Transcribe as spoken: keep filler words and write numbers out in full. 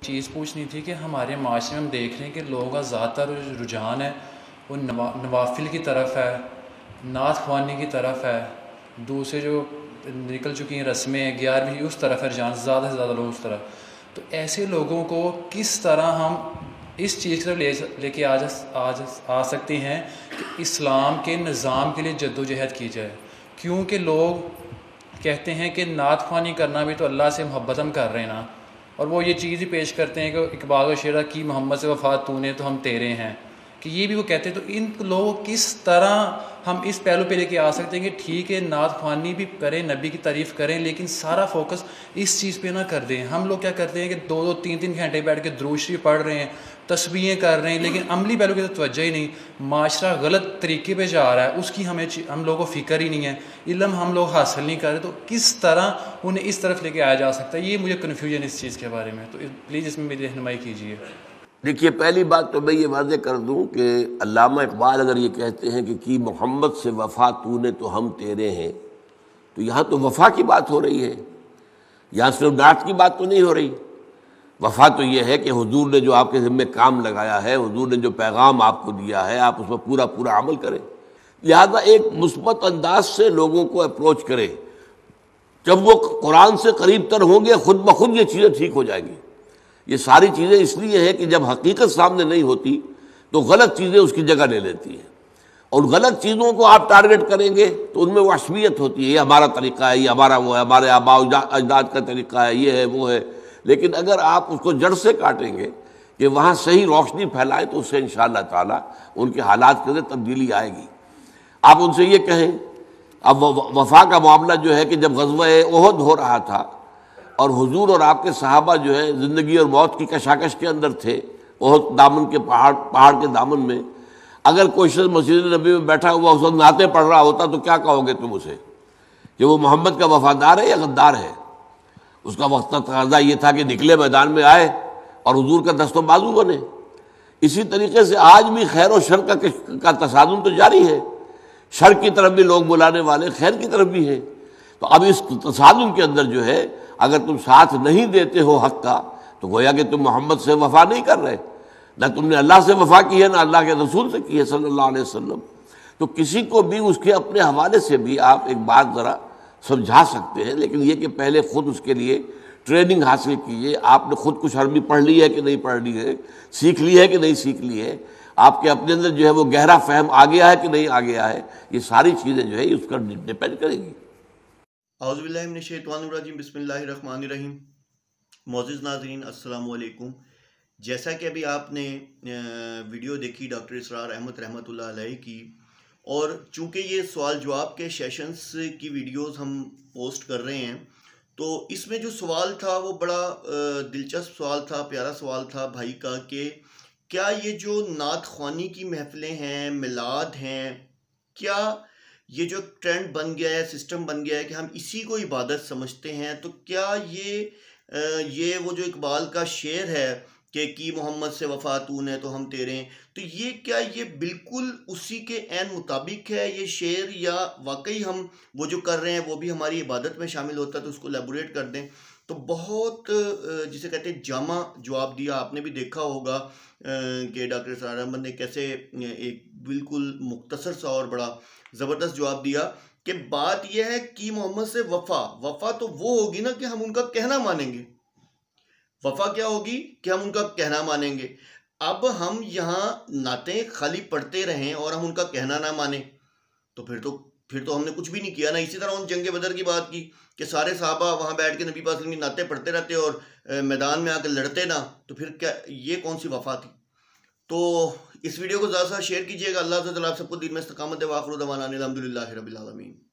چیز پوچھنی تھی کہ ہمارے معاشرے میں ہم دیکھ رہے ہیں کہ لوگوں کا زیادہ تر رجحان ہے وہ نوافل کی طرف ہے، نعت خوانی کی طرف ہے، دوسرے جو نکل چکی ہیں رسمیں گیارہویں اس طرف ہے رجحان، زیادہ سے زیادہ لوگ اس طرف. تو ایسے لوگوں کو کس طرح ہم اس چیز کی طرف لے لے کے آ آ آ سکتے ہیں کہ اسلام کے نظام کے لیے جد و جہد کی جائے. کیونکہ لوگ کہتے ہیں کہ نعت خوانی کرنا بھی تو اللہ سے محبت ہم کر رہے ہیں نا، اور وہ یہ چیز ہی پیش کرتے ہیں کہ اقبال و شعرا کی محمد سے وفات تو نے تو ہم تیرے ہیں، کہ یہ بھی وہ کہتے ہیں. تو ان لوگوں کس طرح ہم اس پہلو پہ لے کے آ سکتے ہیں کہ ٹھیک ہے نعت خوانی بھی کریں، نبی کی تعریف کریں، لیکن سارا فوکس اس چیز پہ نہ کر دیں. ہم لوگ کیا کرتے ہیں کہ دو دو تین تین گھنٹے بیٹھ کے درود شریف پڑھ رہے ہیں، تسبیحیں کر رہے ہیں، لیکن عملی پہلو کی تو توجہ ہی نہیں. معاشرہ غلط طریقے پہ جا رہا ہے، اس کی ہمیں ہم لوگوں کو فکر ہی نہیں ہے، علم ہم لوگ حاصل نہیں کر رہے. تو کس طرح انہیں اس طرف لے کے آیا جا سکتا ہے، یہ مجھے کنفیوژن اس چیز کے بارے میں. تو پلیز اس میں میری رہنمائی کیجیے. دیکھیے، پہلی بات تو میں یہ واضح کر دوں کہ علامہ اقبال اگر یہ کہتے ہیں کہ کی محمد سے وفا تو نے تو ہم تیرے ہیں، تو یہاں تو وفا کی بات ہو رہی ہے، یہاں صرف نعت کی بات تو نہیں ہو رہی. وفا تو یہ ہے کہ حضور نے جو آپ کے ذمہ کام لگایا ہے، حضور نے جو پیغام آپ کو دیا ہے، آپ اس پر پورا پورا عمل کریں. لہذا ایک مثبت انداز سے لوگوں کو اپروچ کریں. جب وہ قرآن سے قریب تر ہوں گے، خود بخود یہ چیزیں ٹھیک ہو جائیں گی. یہ ساری چیزیں اس لیے ہے کہ جب حقیقت سامنے نہیں ہوتی تو غلط چیزیں اس کی جگہ لے لیتی ہیں، اور غلط چیزوں کو آپ ٹارگٹ کریں گے تو ان میں وحشیت ہوتی ہے. یہ ہمارا طریقہ ہے، یہ ہمارا وہ ہے، ہمارے آباء اجداد کا طریقہ ہے، یہ ہے وہ ہے. لیکن اگر آپ اس کو جڑ سے کاٹیں گے کہ وہاں صحیح روشنی پھیلائیں تو اس سے انشاءاللہ تعالیٰ ان کے حالات کے اندر تبدیلی آئے گی. آپ ان سے یہ کہیں، اب وفا کا معاملہ جو ہے کہ جب غزوہ احد ہو رہا تھا اور حضور اور آپ کے صحابہ جو ہے زندگی اور موت کی کشاکش کے اندر تھے، احد دامن کے پہاڑ پہاڑ کے دامن میں، اگر کوئی شخص مسجد نبی میں بیٹھا ہوا اس وقت نعتیں پڑھ رہا ہوتا تو کیا کہو گے تم اسے کہ وہ محمد کا وفادار ہے یا غدار ہے؟ اس کا وقت تقاضا یہ تھا کہ نکلے، میدان میں آئے اور حضور کا دست و بازو بنے. اسی طریقے سے آج بھی خیر و شر کا کا تصادم تو جاری ہے، شر کی طرف بھی لوگ بلانے والے، خیر کی طرف بھی ہیں. تو اب اس تصادم کے اندر جو ہے اگر تم ساتھ نہیں دیتے ہو حق کا تو گویا کہ تم محمد سے وفا نہیں کر رہے، نہ تم نے اللہ سے وفا کی ہے نہ اللہ کے رسول سے کی ہے صلی اللہ علیہ وسلم. تو کسی کو بھی اس کے اپنے حوالے سے بھی آپ ایک بات ذرا سمجھا سکتے ہیں، لیکن یہ کہ پہلے خود اس کے لیے ٹریننگ حاصل کیجیے. آپ نے خود کچھ عربی پڑھ لی ہے کہ نہیں پڑھ لی ہے، سیکھ لی ہے کہ نہیں سیکھ لی ہے، آپ کے اپنے اندر جو ہے وہ گہرا فہم آ گیا ہے کہ نہیں آ گیا ہے. یہ ساری چیزیں جو ہے اس پر ڈپینڈ کریں گی. اعوذ باللہ من الشیطان الرجیم، بسم اللہ الرحمن الرحیم. معزز ناظرین السلام علیکم. جیسا کہ ابھی آپ نے ویڈیو دیکھی ڈاکٹر اسرار احمد رحمۃ اللہ علیہ کی، اور چونکہ یہ سوال جواب کے سیشنز کی ویڈیوز ہم پوسٹ کر رہے ہیں، تو اس میں جو سوال تھا وہ بڑا دلچسپ سوال تھا، پیارا سوال تھا بھائی کا، کہ کیا یہ جو نعت خوانی کی محفلیں ہیں، میلاد ہیں، کیا یہ جو ٹرینڈ بن گیا ہے، سسٹم بن گیا ہے کہ ہم اسی کو عبادت سمجھتے ہیں؟ تو کیا یہ یہ وہ جو اقبال کا شعر ہے کہ کی محمد سے وفا تو نے تو ہم تیرے ہیں، تو یہ کیا یہ بالکل اسی کے عین مطابق ہے یہ شعر، یا واقعی ہم وہ جو کر رہے ہیں وہ بھی ہماری عبادت میں شامل ہوتا ہے؟ تو اس کو لیبوریٹ کر دیں. تو بہت جسے کہتے ہیں جامع جواب دیا. آپ نے بھی دیکھا ہوگا کہ ڈاکٹر اسرار احمد نے کیسے ایک بالکل مختصر سا اور بڑا زبردست جواب دیا کہ بات یہ ہے کہ محمد سے وفا وفا تو وہ ہوگی نا کہ ہم ان کا کہنا مانیں گے. وفا کیا ہوگی کہ ہم ان کا کہنا مانیں گے. اب ہم یہاں نعتیں خالی پڑھتے رہیں اور ہم ان کا کہنا نہ مانیں تو پھر تو پھر تو ہم نے کچھ بھی نہیں کیا نا. اسی طرح ان جنگ بدر کی بات کی کہ سارے صحابہ وہاں بیٹھ کے نبی پاک صلی اللہ علیہ وسلم کی نعتیں پڑھتے رہتے اور میدان میں آ کے لڑتے نا، تو پھر کیا یہ کون سی وفا تھی؟ تو اس ویڈیو کو زیادہ سے زیادہ شیئر کیجیے گا. اللہ تعالیٰ آپ سب کو دین میں استقامت دے. وآخر دعوانا الحمدللہ رب العالمین.